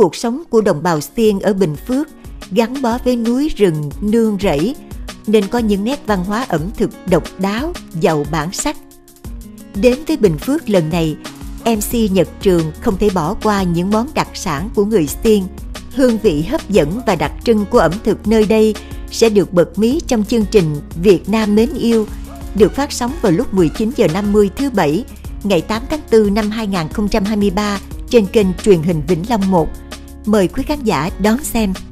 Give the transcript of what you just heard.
cuộc sống của đồng bào Xiên ở Bình Phước gắn bó với núi rừng nương rẫy, nên có những nét văn hóa ẩm thực độc đáo, giàu bản sắc. Đến với Bình Phước lần này, MC Nhật Trường không thể bỏ qua những món đặc sản của người Xiên. Hương vị hấp dẫn và đặc trưng của ẩm thực nơi đây sẽ được bật mí trong chương trình Việt Nam mến yêu, được phát sóng vào lúc 19h50 thứ Bảy, ngày 8 tháng 4 năm 2023 trên kênh truyền hình Vĩnh Long 1. Mời quý khán giả đón xem.